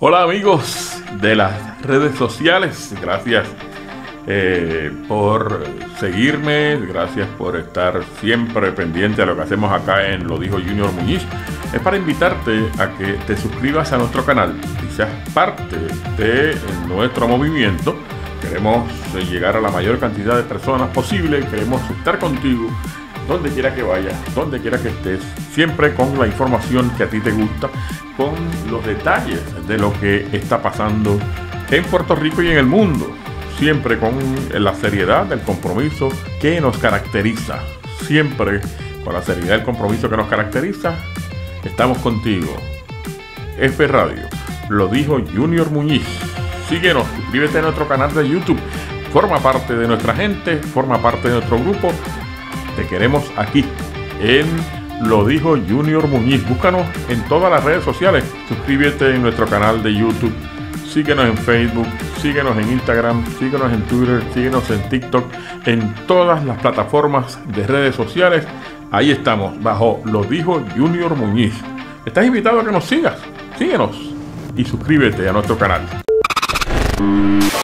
Hola amigos de las redes sociales, gracias por seguirme, gracias por estar siempre pendiente a lo que hacemos acá en Lo Dijo Junior Muñiz. Es para invitarte a que te suscribas a nuestro canal y seas parte de nuestro movimiento. Queremos llegar a la mayor cantidad de personas posible, queremos estar contigo donde quiera que vayas, donde quiera que estés, siempre con la información que a ti te gusta, con los detalles de lo que está pasando en Puerto Rico y en el mundo, siempre con la seriedad del compromiso que nos caracteriza, siempre con la seriedad del compromiso que nos caracteriza. Estamos contigo. F Radio, Lo Dijo Junior Muñiz. Síguenos, suscríbete a nuestro canal de YouTube, forma parte de nuestra gente, forma parte de nuestro grupo. Te queremos aquí en Lo Dijo Junior Muñiz. Búscanos en todas las redes sociales. Suscríbete en nuestro canal de YouTube. Síguenos en Facebook, síguenos en Instagram, síguenos en Twitter, síguenos en TikTok, en todas las plataformas de redes sociales. Ahí estamos, bajo Lo Dijo Junior Muñiz. Estás invitado a que nos sigas. Síguenos y suscríbete a nuestro canal.